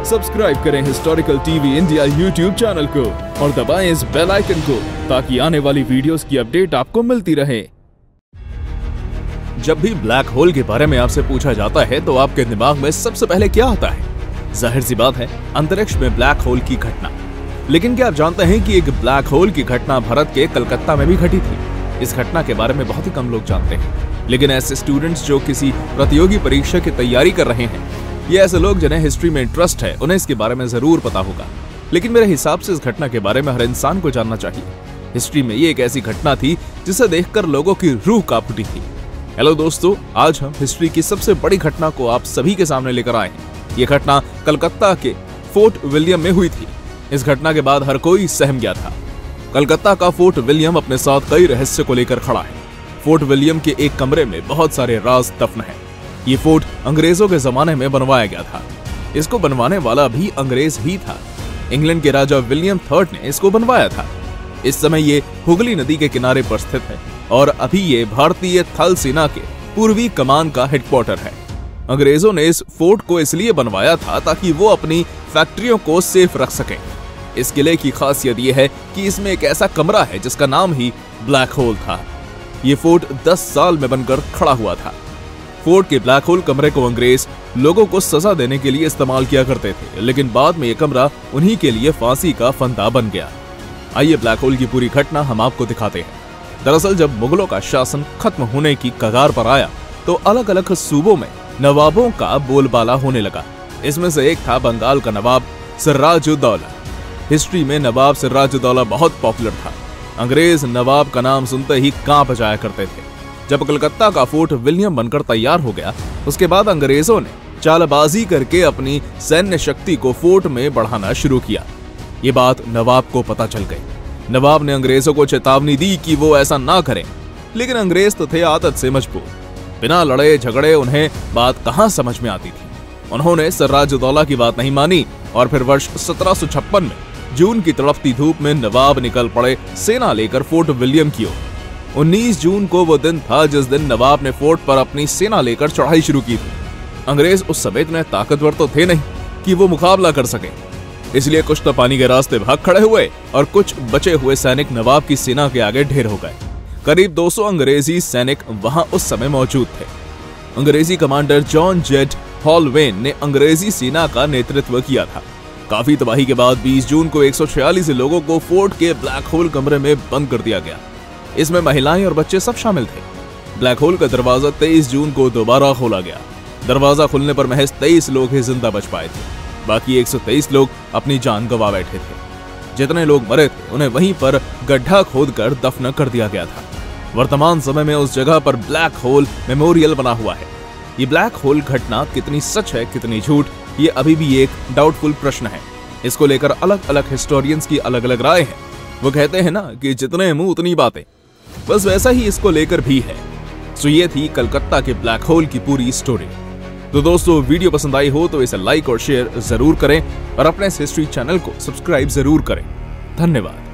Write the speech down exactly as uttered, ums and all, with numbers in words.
Subscribe करें historical TV India YouTube channel को और दबाएं इस बेल आइकन को ताकि आने वाली वीडियोस की अपडेट आपको मिलती रहे। जब भी ब्लैक होल के बारे में आपसे पूछा जाता है तो आपके दिमाग में सबसे पहले क्या आता है? जाहिर सी बात है, अंतरिक्ष में ब्लैक होल की घटना। लेकिन क्या आप जानते हैं कि एक ब्लैक होल की घटना भारत के कलकत्ता में भी घटी थी? इस घटना के बारे में बहुत ही कम लोग जानते हैं, लेकिन ऐसे स्टूडेंट्स जो किसी प्रतियोगी परीक्षा की तैयारी कर रहे हैं, ये ऐसे लोग जिन्हें हिस्ट्री में इंटरेस्ट है, उन्हें इसके बारे में जरूर पता होगा। लेकिन मेरे हिसाब से इस घटना के बारे में हर इंसान को जानना चाहिए। हिस्ट्री में ये एक ऐसी घटना थी जिसे देखकर लोगों की रूह कांप उठी थी। हेलो दोस्तों, आज हम हिस्ट्री की सबसे बड़ी घटना को आप सभी के सामने लेकर आए हैं। ये घटना कलकत्ता के फोर्ट विलियम में हुई थी। इस घटना के बाद हर कोई सहम गया था। कलकत्ता का फोर्ट विलियम अपने साथ कई रहस्य को लेकर खड़ा है। फोर्ट विलियम के एक कमरे में बहुत सारे राज दफन हैं। ये फोर्ट अंग्रेजों के जमाने में बनवाया गया था। इसको बनवाने वाला भी अंग्रेज ही था। इंग्लैंड के राजा विलियम थर्ड ने इसको बनवाया था। इस समय ये हुगली नदी के किनारे पर स्थित है और अभी ये भारतीय थल सेना के पूर्वी कमान का हेडक्वार्टर है। अंग्रेजों ने इस फोर्ट को इसलिए बनवाया था ताकि वो अपनी फैक्ट्रियों को सेफ रख सकें। इस किले की खासियत यह है कि इसमें एक ऐसा कमरा है जिसका नाम ही ब्लैक होल था। ये फोर्ट दस साल में बनकर खड़ा हुआ था। फोर्ट के ब्लैक होल कमरे को अंग्रेज लोगों को सजा देने के लिए इस्तेमाल किया करते थे, लेकिन बाद में यह कमरा उन्हीं के लिए फांसी का फंदा बन गया। आइए ब्लैक होल की पूरी घटना हम आपको दिखाते हैं। दरअसल जब मुगलों का शासन खत्म होने की कगार पर आया तो अलग अलग सूबों में नवाबों का बोलबाला होने लगा। इसमें से एक था बंगाल का नवाब सिराजुद्दौला। हिस्ट्री में नवाब सिराजुद्दौला बहुत पॉपुलर था। अंग्रेज नवाब का नाम सुनते ही कांप जाया करते थे। जब कलकत्ता का फोर्ट विलियम बनकर तैयार हो गया, उसके बाद अंग्रेजों ने चालबाजी करके अपनी सैन्य शक्ति को फोर्ट में बढ़ाना शुरू किया। ये बात नवाब को पता चल गई। नवाब ने अंग्रेजों को चेतावनी दी कि वो ऐसा ना करें, लेकिन अंग्रेज तो थे आदत से मजबूर। बिना लड़े झगड़े उन्हें बात कहां समझ में आती थी। उन्होंने सिराजुद्दौला की बात नहीं मानी और फिर वर्ष सत्रह सौ छप्पन में जून की तड़पती धूप में नवाब निकल पड़े सेना लेकर फोर्ट विलियम की ओर। उन्नीस जून को वो दिन था जिस दिन नवाब ने फोर्ट पर अपनी सेना लेकर चढ़ाई शुरू की थी। अंग्रेज उस समय इतने ताकतवर तो थे नहीं कि वो मुकाबला कर सके, इसलिए कुछ तो पानी के रास्ते भाग खड़े हुए और कुछ बचे हुए सैनिक नवाब की सेना के आगे ढेर हो गए। करीब दो सौ अंग्रेजी सैनिक वहां उस समय मौजूद थे। अंग्रेजी कमांडर जॉन जेड हॉलवेन ने अंग्रेजी सेना का नेतृत्व किया था। काफी तबाही के बाद बीस जून को एक सौ छियालीस लोगों को फोर्ट के ब्लैक होल कमरे में बंद कर दिया गया। इसमें महिलाएं और बच्चे सब शामिल थे। ब्लैक होल का दरवाजा तेईस जून को दोबारा खोला गया। दरवाजा खुलने पर महज तेईस लोग ही जिंदा बच पाए थे। बाकी एक सौ तेईस लोग अपनी जान गंवा बैठे थे। जितने लोग मरे थे उन्हें वहीं पर गड्ढा खोदकर दफन कर दिया गया था। वर्तमान समय में उस जगह पर ब्लैक होल मेमोरियल बना हुआ है। ये ब्लैक होल घटना कितनी सच है कितनी झूठ, ये अभी भी एक डाउटफुल प्रश्न है। इसको लेकर अलग अलग हिस्टोरियंस की अलग अलग राय है। वो कहते हैं ना कि जितने मुंह उतनी बातें, बस वैसा ही इसको लेकर भी है। सो ये थी कलकत्ता के ब्लैक होल की पूरी स्टोरी। तो दोस्तों, वीडियो पसंद आई हो तो इसे लाइक और शेयर जरूर करें और अपने इस हिस्ट्री चैनल को सब्सक्राइब जरूर करें। धन्यवाद।